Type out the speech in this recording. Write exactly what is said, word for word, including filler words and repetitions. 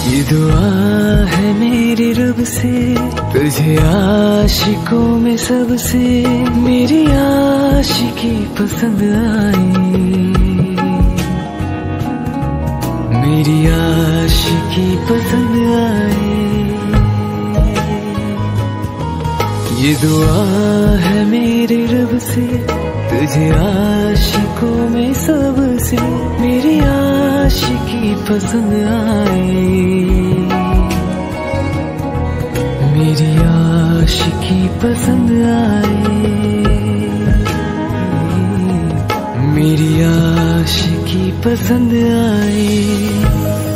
ये दुआ है मेरी रब से, तुझे आशिकों में सबसे मेरी आशिकी पसंद आई, मेरी आशिकी पसंद आई। ये दुआ है मेरे रब से, तुझे आशिकों में सबसे मेरी आशिकी पसंद आई, मेरी आशिकी पसंद आई, मेरी आशिकी पसंद आई।